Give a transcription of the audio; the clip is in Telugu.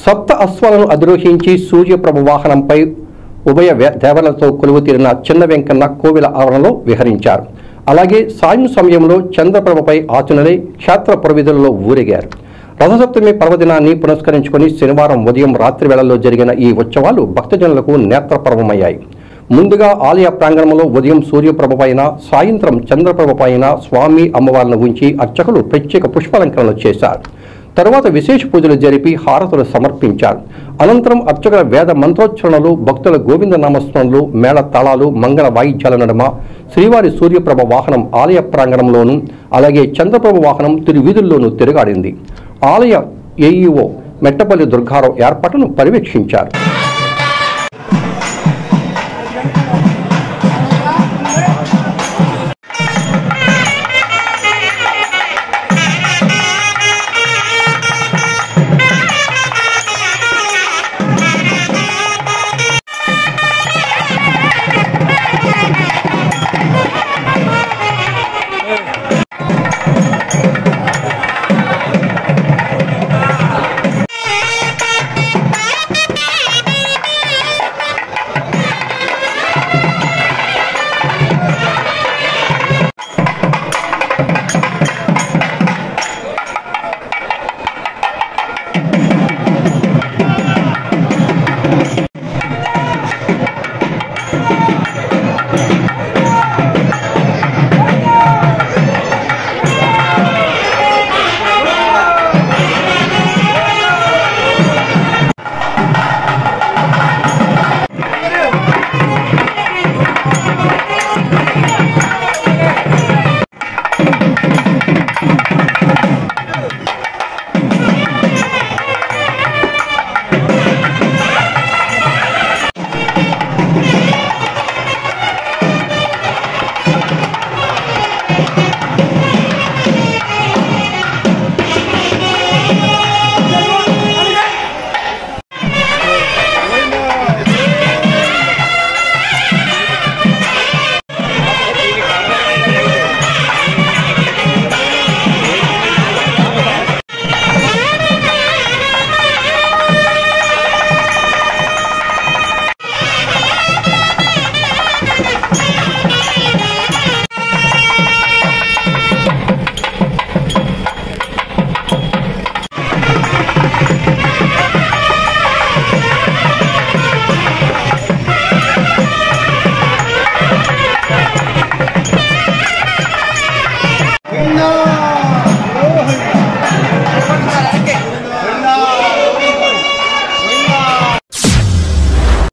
సప్త అశ్వాలను అధిరోహించి సూర్యప్రభ వాహనంపై ఉభయ దేవతలతో కొలువు తీరిన చిన్న వెంకన్న కోవిల ఆవరణలో విహరించారు. అలాగే సాయం సమయంలో చంద్రప్రభపై ఆచనలై క్షేత్ర పురవీధులలో ఊరేగారు. రథసప్తమి పర్వదినాన్ని పురస్కరించుకొని శనివారం ఉదయం రాత్రి వేళల్లో జరిగిన ఈ ఉత్సవాలు భక్తజనులకు నేత్రపర్వమయ్యాయి. ముందుగా ఆలయ ప్రాంగణంలో ఉదయం సూర్యప్రభ పైన, సాయంత్రం చంద్రప్రభ పైన స్వామి అమ్మవార్లను ఉంచి అర్చకులు ప్రత్యేక పుష్పాలంకరణలు చేశారు. తరువాత విశేష పూజలు జరిపి హారతులు సమర్పించారు. అనంతరం అర్చకుల వేద మంత్రోచ్చరణలు, భక్తుల గోవింద నామస్మరణలు, మేళ తాళాలు, మంగళ వాయిద్యాల నడుమ శ్రీవారి సూర్యప్రభ వాహనం ఆలయ ప్రాంగణంలోనూ, అలాగే చంద్రప్రభ వాహనం తిరువీధుల్లోనూ తిరుగాడింది. ఆలయ ఏఈఓ మెట్టపల్లి దుర్గారావు ఏర్పాట్లను పర్యవేక్షించారు.